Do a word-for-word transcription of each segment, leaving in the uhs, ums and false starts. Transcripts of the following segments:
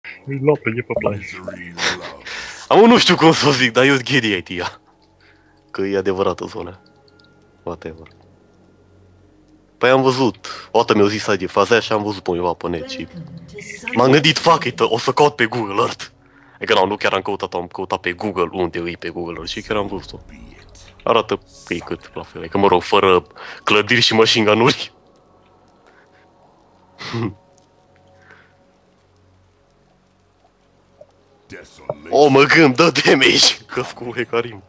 E luată, e pe plan. Am nu știu cum să o zic, dar eu gheriai tia. Că e adevărată zona. Whatever. Păi am văzut, o dată mi-au zis de faza aia și am văzut pe undeva pe net și m-am gândit, fuck it, o să caut pe Google Earth. Adică nu, nu chiar am căutat, am căutat pe Google unde e pe Google Earth și chiar am văzut-o. Arată că e cât la fel, adică mă rog, fără clădiri și machine gun-uri. O, mă gând, dă damage! Că-s cu Hecarim.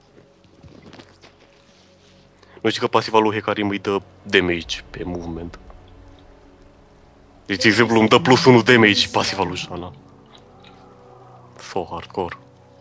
Nu știu că pasiva lui Hecarim îi dă damage pe movement. Deci, de exemplu, îmi dă plus unu damage și pasiva lui Shana. So hardcore.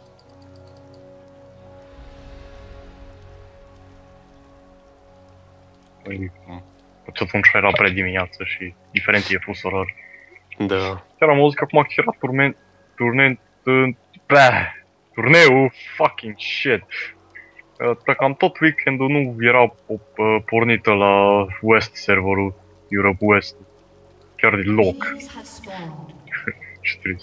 Păi, tot un era pre dimineață și diferent e fost orar. Da. Chiar am auzit că acum era turment, turment, bă, turneu, fucking shit. Că cam tot weekendul nu era pornită la West serverul, Europe West. Chiar deloc. Ce trist.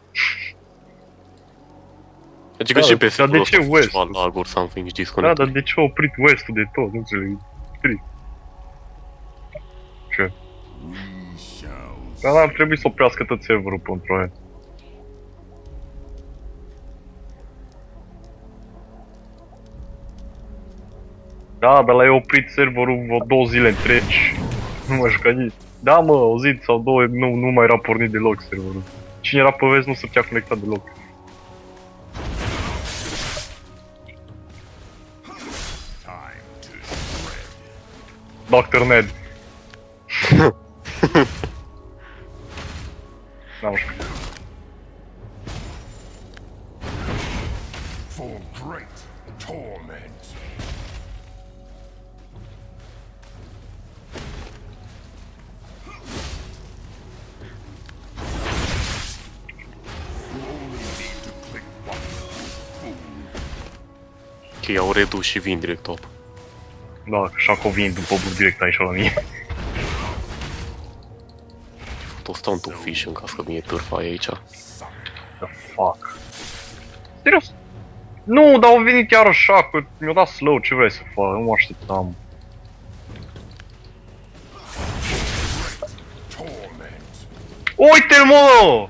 Deci că și pe dar de ce West? Lag or something, da, dar de ce a oprit West-ul de tot? Nu înțeleg. Trist. Ce? Dar ar trebui să oprească tot serverul pentru aia. Da, dar l-ai oprit serverul vreo două zile întregi. Nu mă juca nici. Da, mă, o zi sau două, nu, nu mai era pornit deloc serverul. Cine era pe vest nu se putea conecta deloc. doctor Ned. N-am știu. For great torment. Că iau redus și vin direct top. Da, așa că vin după bug direct aici la mine. Tot stau într-un fish în caz că vine târfa aici. The fuck? Serios? Nu, dar au venit chiar așa, că mi-a dat slow, ce vrei să fac? Nu mă așteptam. Uite-l, mă!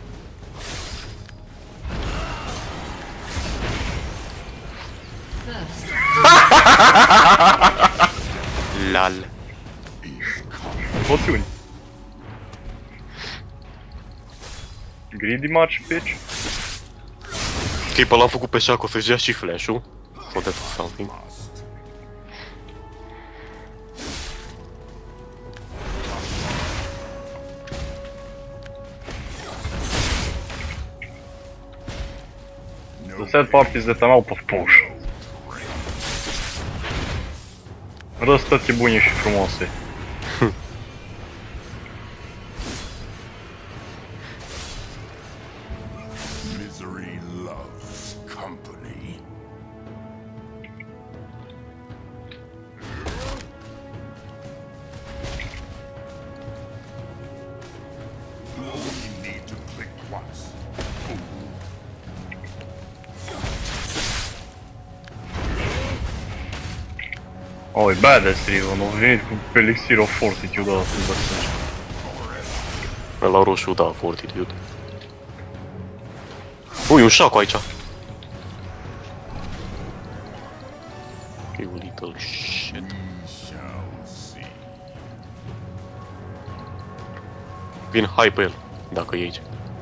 Lal. Poțiuni. Greedy much, bitch? Ok, pe l-am făcut pe Shaco să-și dea și flash-ul. Sau de something. The sad part is that I'm out of push. Răstăți bune și frumoase. Misery loves company. You only need to click once. Oh, e badass Riven, au venit cu Elixir of Fortitude ăla să-i băsăși. La roșu, da, Fortitude. Ui, un Shaco aici. Ok, un little shit. Vin hai pe el, dacă e aici.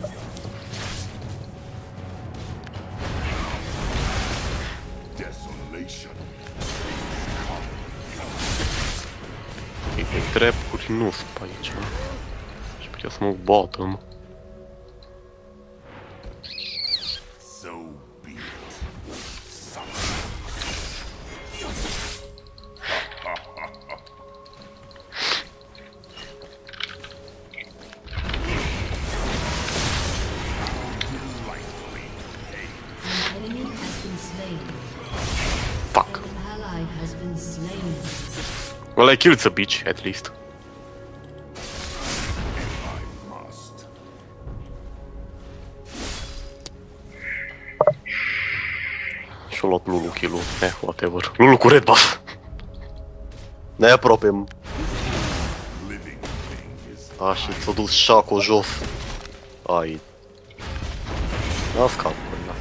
Trap-uri nu sunt pe aici. Și putea să mă bottom. So be it. Fuck. Well, I killed the bitch, at least. Și-a luat Lulu kill-ul. Eh, whatever. Lulu cu red buff. Ne apropiem. A, și s-a dus Shaco jos. Ai. N-a scap până la.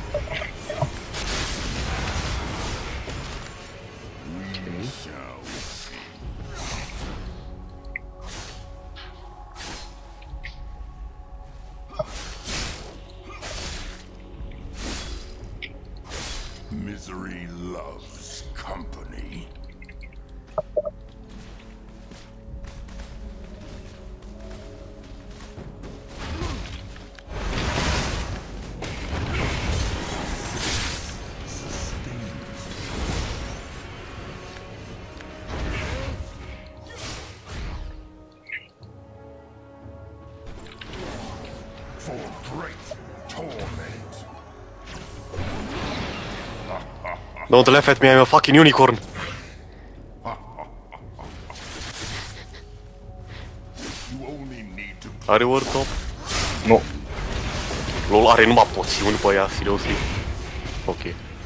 Misery loves company. For great torment. Don't laugh at me, I'm a fucking unicorn. You only need to Are word top? Nu. LOL are numai poțiuni pe ea, seriously. Ok.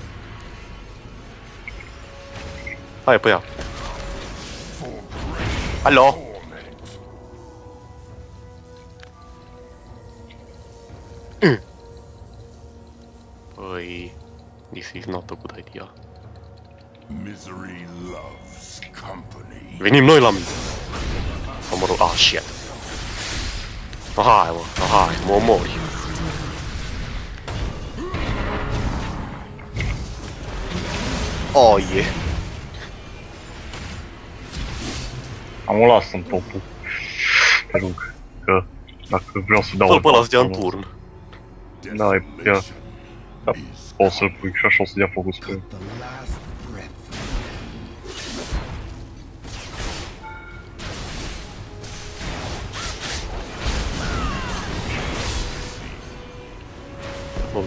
Hai pe ea. Alo? Mm. Păi... This is not a good idea. Misery loves company. Venim noi la mine. Sau mă rog, ah, shit. Hai, mă, hai, mă omori. Oh, yeah. Am o las în topul. Te rog, că dacă vreau să dau... Fă-l pe ăla să dea în turn. Da, e putea... Da, poți să-l pui și așa o să dea focus pe el. The last breath. Bun.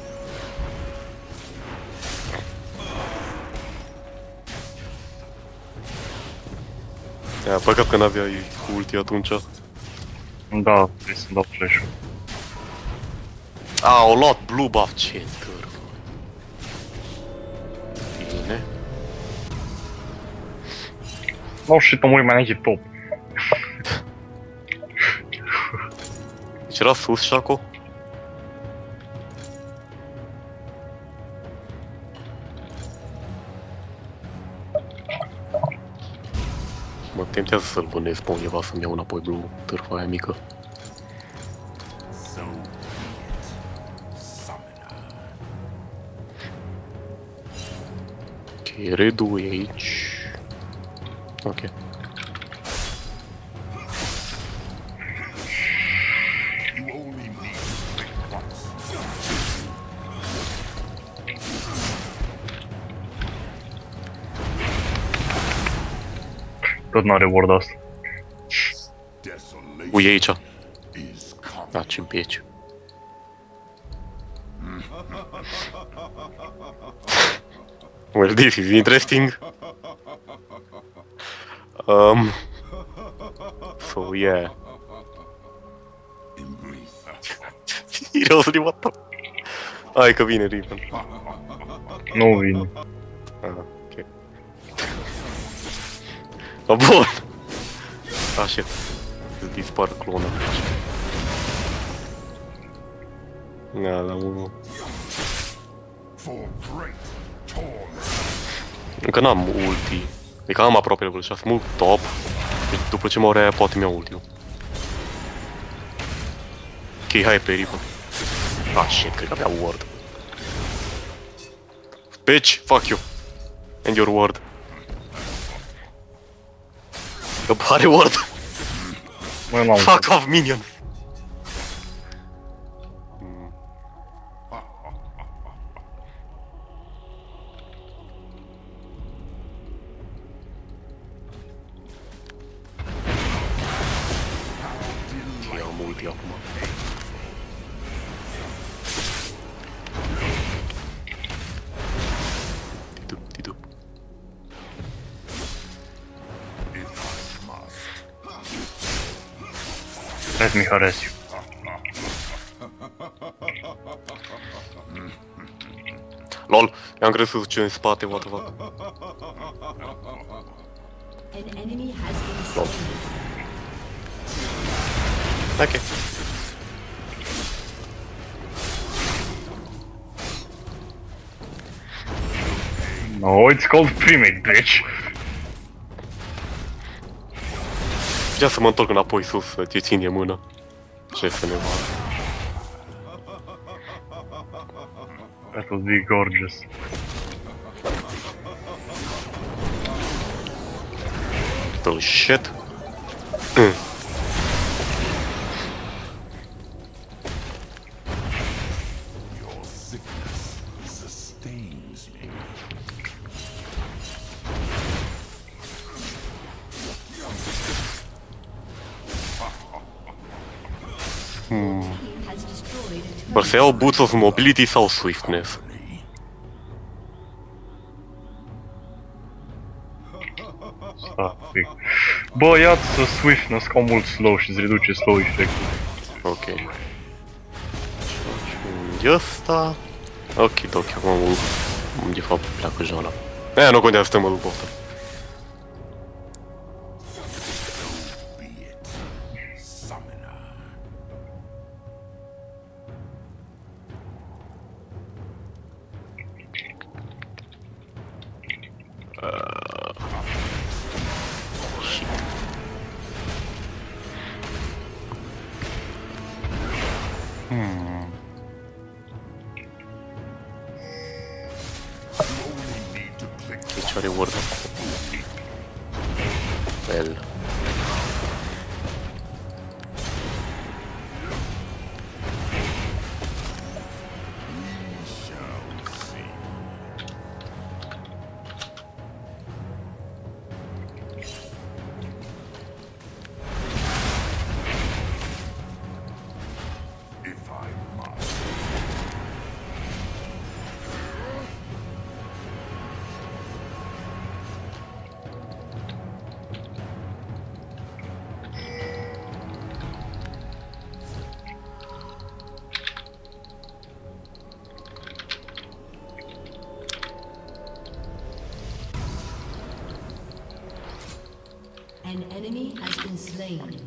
Ia, păcat că n-aveai ulti atunci. Da, trebuie să-mi dau flash-ul. A, au luat blue buff, ce târfă. Bine. No shit, am murit mai înainte top. Deci era sus, Shaco? Mă tentează să-l vânez pe undeva să-mi iau înapoi blue, târfa aia mică. So be it. Summoner. Ok, redul e aici. Ok. You only need to click once. Tot n-are ward asta. Desolation Ui, e aici. is company. Da, ce-mi pieci. Well, this is interesting. Um. So, yeah. Seriously, what the... Hai că vine Riven. Nu vine. Ah, ok. Ah, bun. Ah, shit. Îți dispar clona. Da, da, unul. For great torment. Încă n-am ulti. Adică am aproape level șase, mult top. Deci după ce mă ori aia poate mi-au ulti-ul. Ok, hai pe Riven. Ah, shit, cred că avea ward. Bitch, fuck you. And your ward. Că are ward. Mă, n-am. Fuck off, minion. Ia multi acum. Tidup, tidup. If I must. Let me harass you. Lol, I-am crezut să duce în spate, what the fuck. An enemy has been slain. Ok. No, it's called primate, bitch. Ia să mă întorc înapoi sus, să te ține mână. Ce să ne vadă. That would be gorgeous. Oh shit. Mm. Your sickness sustains me. Has destroyed a turret. Or să iau Boots of Mobility sau Swiftness. Static. Bă, ia-ți swiftness ca mult slow și îți reduce slow efectul. Ok. Și ăsta... Ok, ok, acum de fapt pleacă jala. E, nu contează să mă duc pe ăsta. Be it. Summoner. Only need to click Aici are word. Well. shall see. If I must. An enemy has been slain.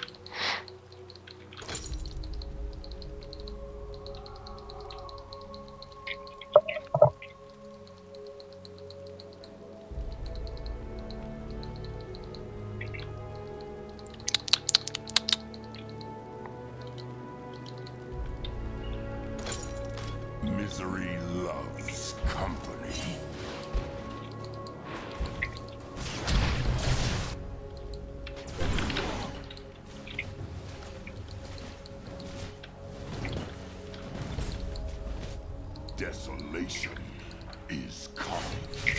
Misery loves company. Desolation is coming.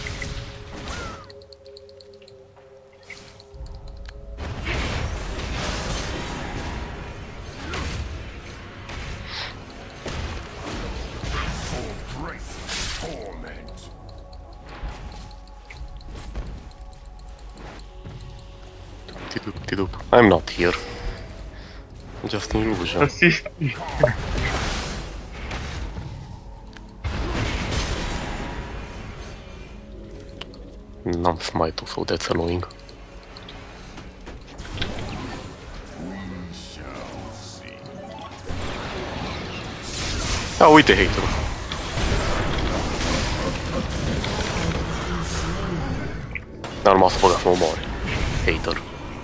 For great torment. Tidup, tidup. I'm not here. Just an illusion. Assist. N-am smite-ul, so that's annoying. Shall see. Ah, uite haterul. Dar nu m-a să băga să mă omoare. Hater.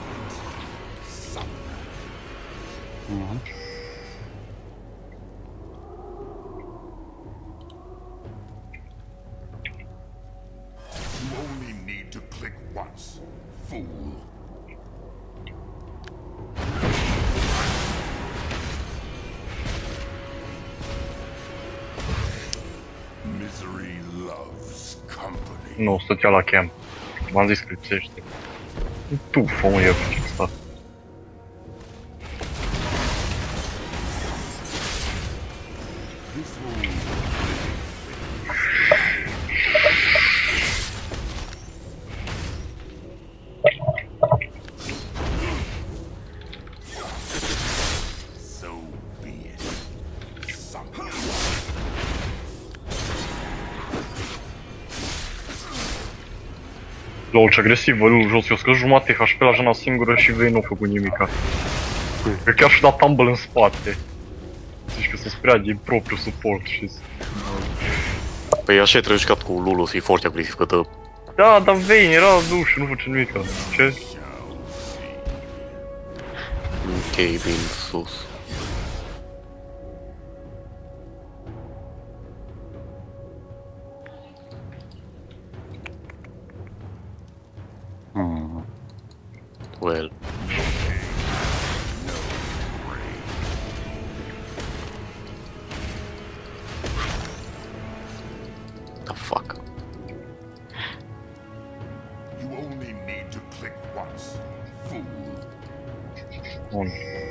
You only need to click once, fool. Misery loves company. Nu, stătea la camp. M-am zis că lipsește. Tu, fă mă, eu ce sta. So be it. Summoner. Lol, ce agresiv, bă, nu, jos, eu scăs jumate H P la Jana singură și vei nu a făcut nimica. Că chiar și dat tumble în spate. Zici că să-ți prea din propriu suport și... Păi așa trebuie jucat cu Lulu, să fii foarte agresiv, că dă... Da, dar Vayne era duș și nu face nimica. Ce? Ok, bine, sus. Hmm. Well. The fuck? You only need to click once, fool. Bun.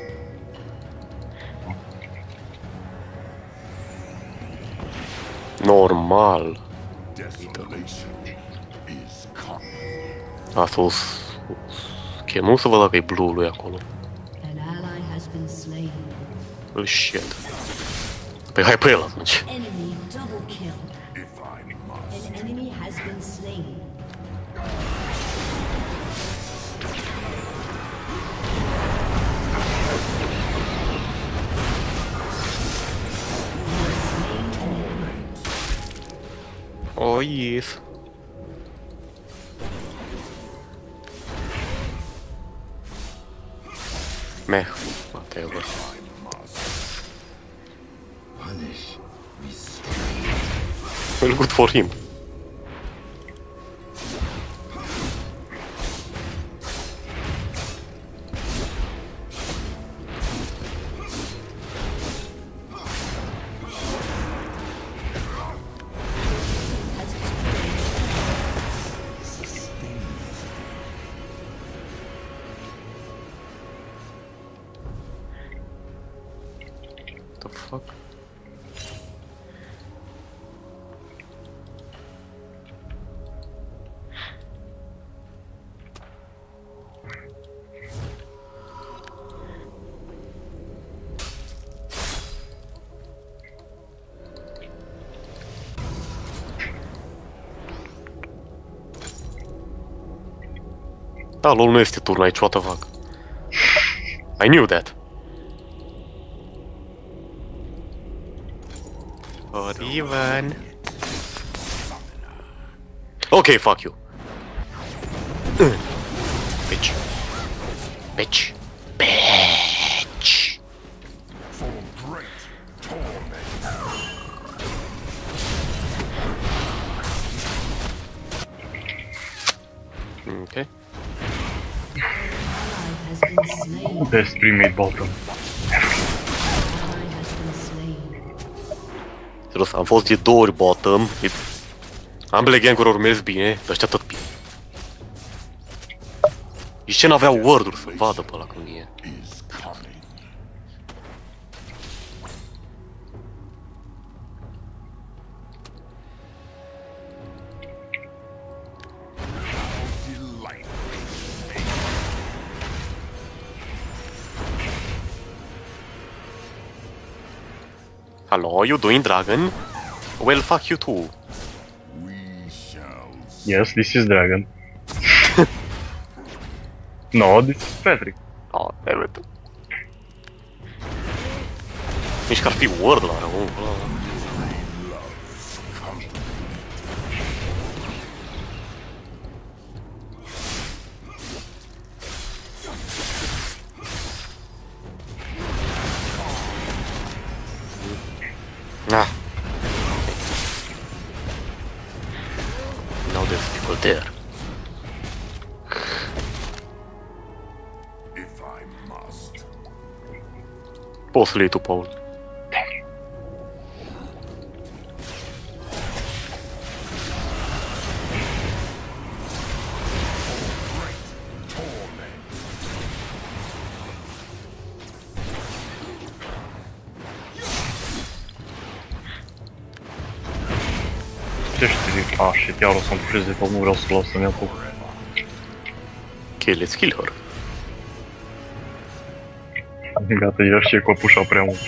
Normal. Desolation is coming. A sus. Chemăm să văd dacă e blue lui acolo. An ally has been slain. Oh shit. Păi hai pe el atunci. Enemy double kill. If I must. An enemy has been slain. Oh yes. Meh, whatever. Punish. Well, good for him. The fuck? Da, lol, nu este turn aici, what the fuck? I knew that. Or even... Okay, fuck you. Bitch. Bitch. Bitch. For great torment. Okay. Ally has been slain. There's three mid bottom. Ally has been slain. Serios, am fost de două ori bottom. E... Ambele gang-uri au mers bine, dar ăștia tot bine. Și ce n-aveau word-uri să vadă pe ăla când e. Is coming. Delight. Hello, you doing dragon? Well, fuck you too. We shall Yes, this is Dragon. No, this is Patrick. Oh, damn it. Nici că ar fi word la rău. Ah. Now there's people there. if I must. Poți să le iei tu, Paul. Ce știi? Ah, shit, iar o să-mi freze de tot, nu vreau să l-au să-mi apuc. Ok, let's kill her. Gata, iar și e căpușa prea mult.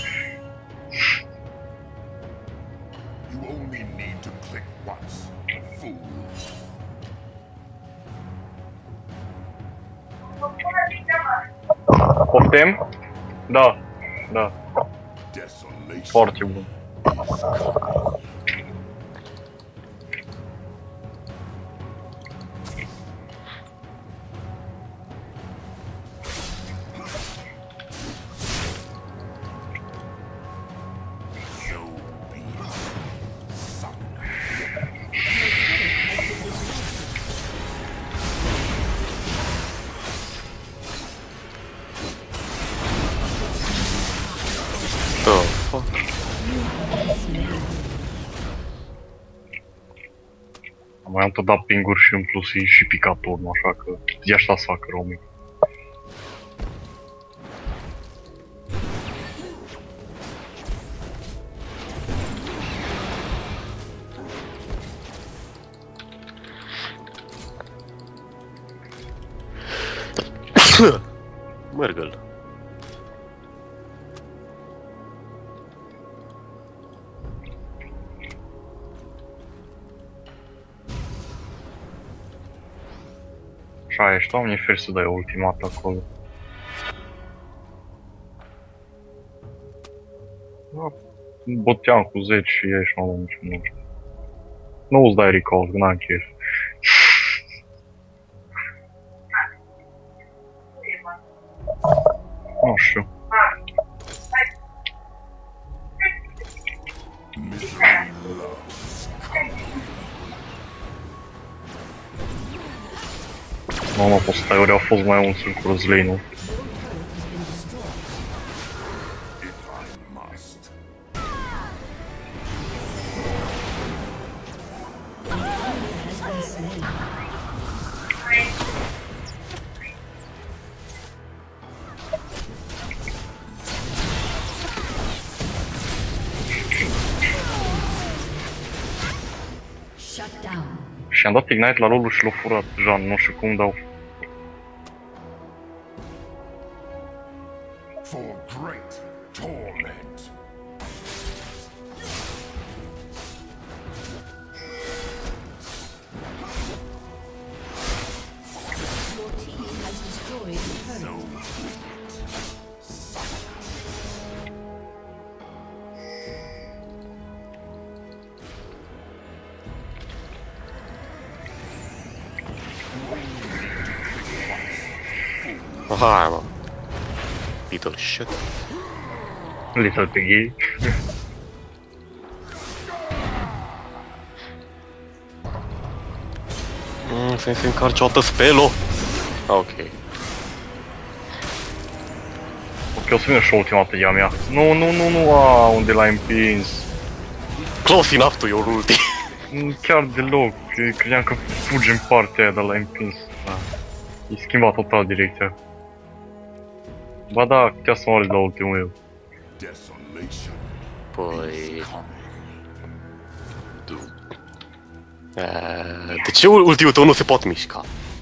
You only need to click once, fool. Poftim? Da, da, Desolation. foarte bun. The fuck? Mai am tot dat pinguri și în plus e și picat turnul, așa că e așa să facă roaming. Mergăl. Așa ești, doamne, fer să dai ultimata acolo. Da, boteam cu zece și ieși, nu am niciun nu știu. Nu îți dai recall, că n-am chef. Nu știu. Misery loves Mama, posta ori au fost mai mulți în Cruzlane-ul. if I must. Shut down. Și am dat Ignite la rolul și l-a furat, Jean, nu știu cum dau. For great torment. Your team has destroyed the turret. Hai, mă. Little shit. Little Piggy. Mm, să se încarce o dată spelo. Ok. Ok, o să vină și ultimată ea mea. Nu, nu, nu, nu, a, unde l-ai împins. Close enough to your ulti. Mm, chiar deloc, că credeam că fugi în partea aia, dar l-ai împins. Da. E schimbat total direcția. Ba da, putea să mă de la ultimul meu. Desolation Păi... coming. Uh, de ce ultimul tău nu se pot mișca?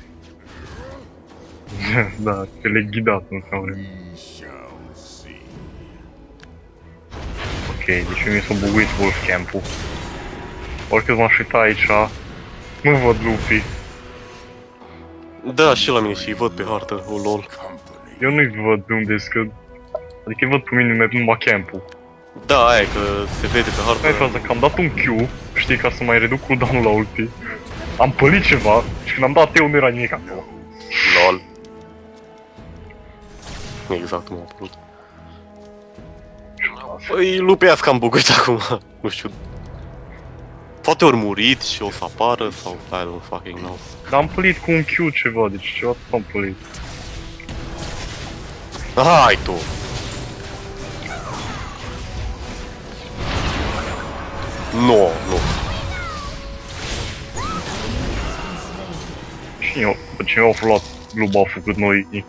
Da, că le-ai ghidat în cameră. We shall see. Ok, deci mi s-a buguit Wolf Camp-ul. Oricât m-aș uita aici, nu văd lupii. Da, și la mine și îi văd pe hartă, o lol. Company. Eu nu-i văd de unde că... Adică îi văd pe mine numai camp-ul. Da, aia e că se vede pe hartă. Ai faza că am dat un Q, știi, ca să mai reduc cooldown-ul la ulti. Am pălit ceva și când am dat eu nu era nimic acolo. Lol. Exact cum a apărut. Păi, lupea că am buguit acum, nu știu. Poate ori murit și o să apară sau I don't fucking know. Dar am pălit cu un Q ceva, deci ceva tot am pălit. Hai tu! Nu, nu. Cine, după ce mi-au luat blue buff-ul cât noi...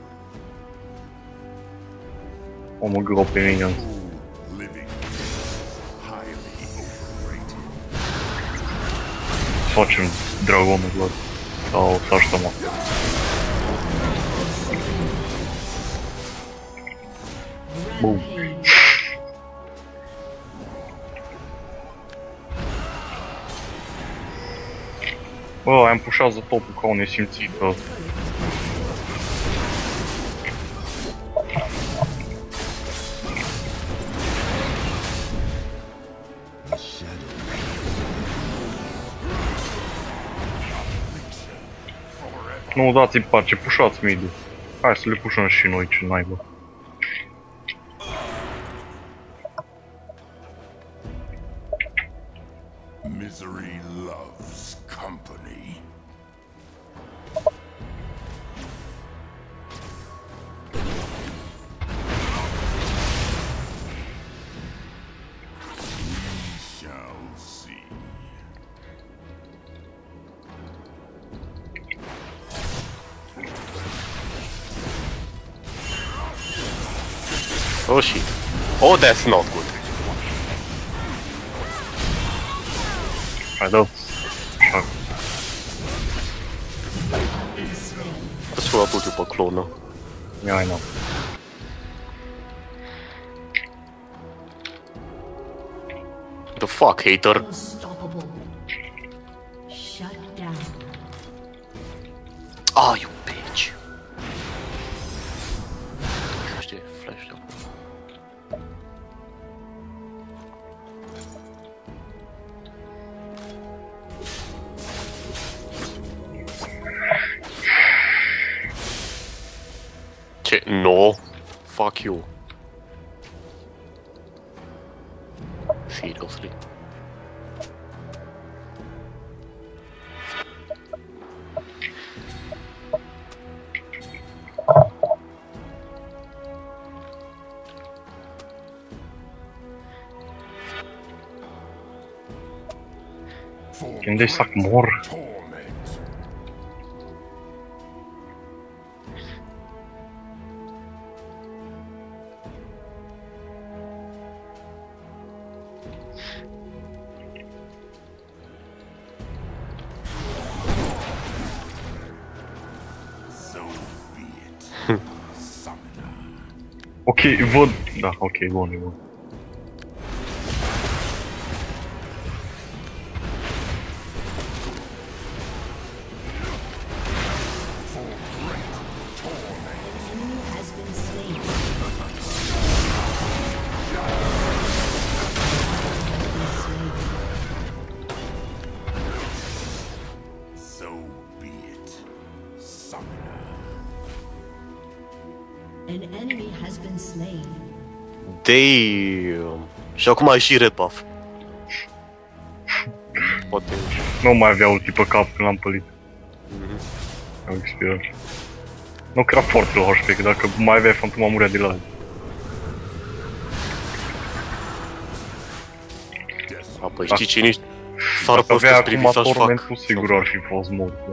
O mă gău pe minions. Living highly overrated. Facem dragonul lor. Sau să așteptăm. Bum. Bă, am pușează topul ca un nesimțit, bă. Nu, dați-i parce, pușați mid-ul. Hai să le pușăm și noi, ce naibă. Misery loves company. We shall see. Oh shit. Oh, that's not good. Hai, dă-ți. Așa. That's what I put you pe clonă. Ia, ai, n-am. The fuck, hater? Unstoppable. Shut down. Ah, you bitch. Știi, flash de acum. Ce? No. Fuck you. Seriously. For Când they suck more. torment. So be it. Summoner. Ok, văd. Da, ok, bun, e bun. Has been slain. So be it. Summoner. An enemy has been slain. Damn. Și acum ai și red buff. Poate... Nu mai avea ulti pe cap când l-am pălit. Am expirat. Nu că era foarte la H P, că dacă mai aveai fantoma murea de la el. Apoi știi ce nici... S-ar Dacă avea păscă acum privi să-și fac. tormentul, sigur ar fi fost mort. Da.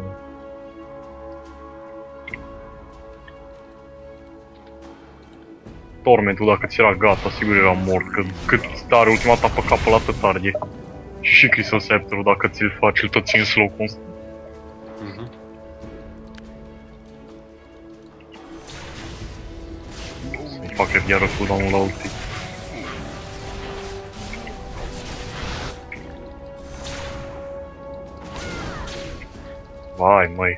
Tormentul, dacă ți era gata, sigur era mort, că cât are ultima ta pe capă la atât arde. Și și Crystal Scepter-ul, dacă ți-l faci, îl tot ții în slow constant. Mhm. Să-i facă iară cooldown-ul la ulti. Vai, măi.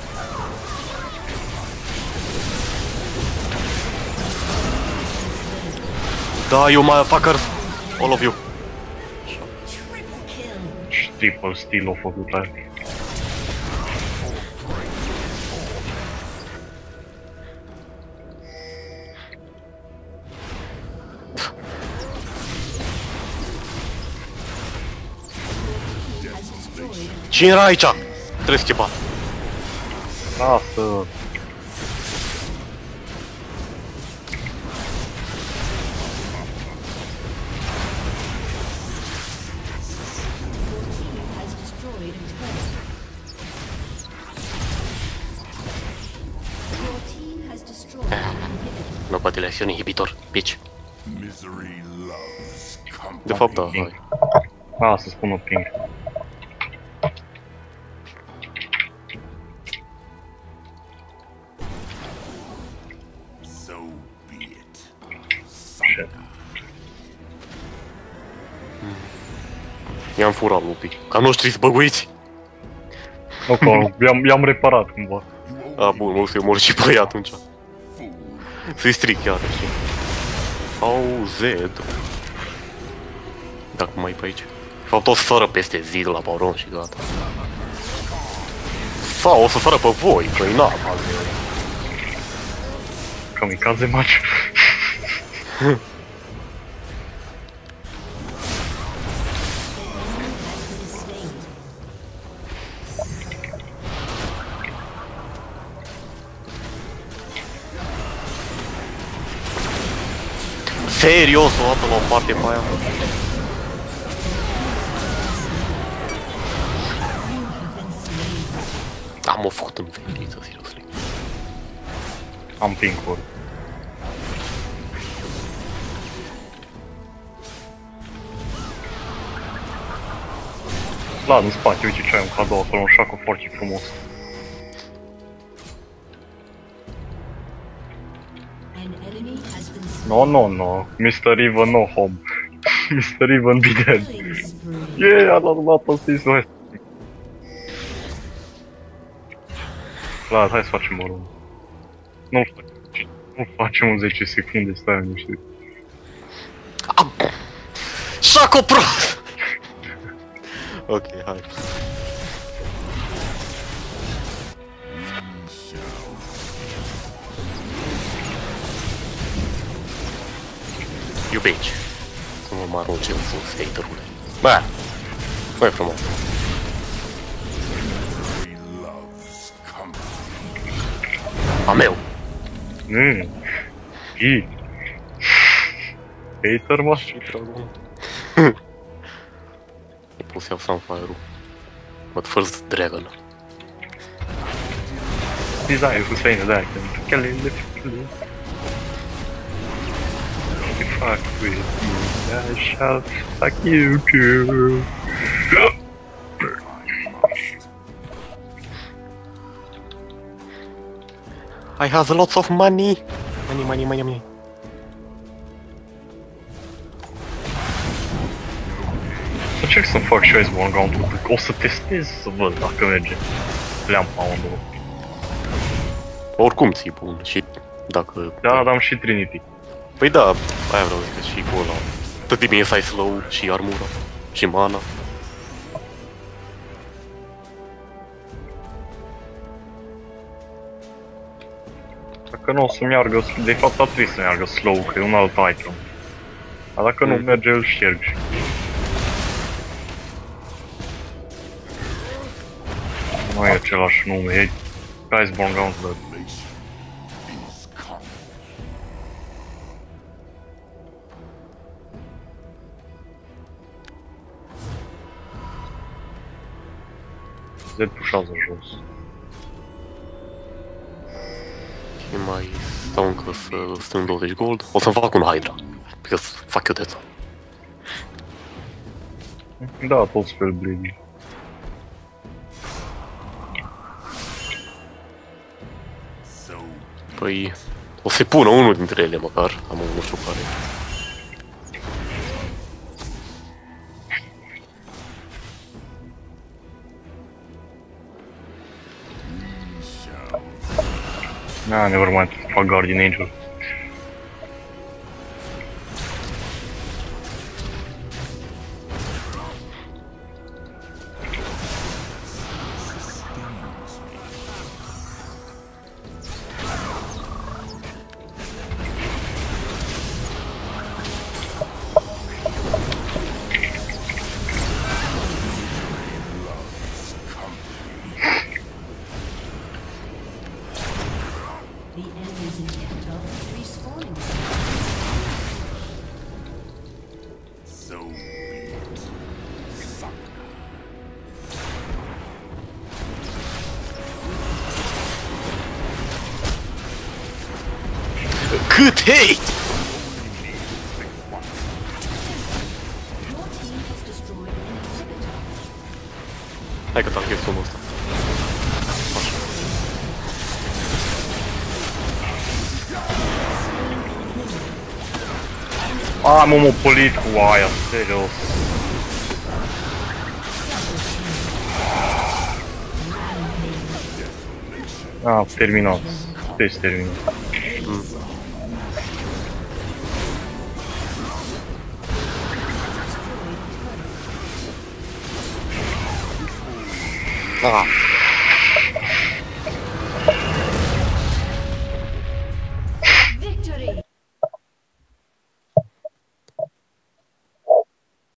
Da, you motherfuckers! All of you. Triple kill. Și triple steal-ul a făcut aia. Cine era aici? Trebuie să te bat. Lasă. Has destroyed a turret. Your team has destroyed an inhibitor. Nu poate le inhibitor, bitch. Misery loves company. De fapt, da, Ping. hai. A, să spun o ping. So be it. Shit. I-am furat lupii. Ca noștri zbăguiți. Nu, că i-am, i-am reparat cumva. A, bun, mă să-i mor și pe ea atunci. Să-i stric chiar, știi? Au Zed. Dacă mai e pe aici. De fapt, o să sară peste zid la baron și gata. Sau o să sară pe voi, că e n-am alții. Kamikaze match. Serios, o dată la o parte pe aia? Am o făcut în veniță, seriously. Am ping-uri. La, în spate, uite ce ai un cadou acolo, un șaco foarte frumos. An enemy has been slain. No, no, no. mister Even no home. mister Even be dead. Killing spree. Yeah, a luat luat assist west. Vlad, hai să facem o rundă. Nu facem, nu facem în zece secunde, stai niște. Șaco prost! Ok, hai. Iubeci. Să mă mă arunce în sus, haterule. Bă! Băi frumos. He loves company. A meu! Mmm. I. Hater, mă? Și dragon. E pus să iau Sunfire-ul. But first dragon. Desire Hussein, da, când kill him, let's kill him. If you fuck with me, I shall fuck you too. I have lots of money! Money, money, money, money. Să încerc să fac și eu Iceborne Gauntlet, o să testez să văd dacă merge. Le-am pe amândouă. Oricum ți-i bun și dacă... Da, dar am și Trinity. Păi da, aia vreau să zic și cu ăla. Tot e bine să ai slow și armura și mana. Dacă nu o să meargă, de fapt ar trebui să meargă slow, că e un alt item. Dar dacă nu Mm. merge, îl șterg. Nu e același nume, e Iceborne Gauntlet. Is come. Zed pușează jos. Și mai stau încă să strâng douăzeci gold. O să-mi fac un Hydra. Because fuck you dead. Da, toți fel bleed. So Păi... O să pună unul dintre ele măcar. Am unul, nu știu care. Nah, never mind, fac Guardian Angel. The enemy's inhibitor is respawning. so be it. Suck. Cât hate! Your team has destroyed an inhibitor. Hai că target unul ăsta. Ah, m-am opolit cu aia, serios. Ah, terminat. Deci terminat. Ah,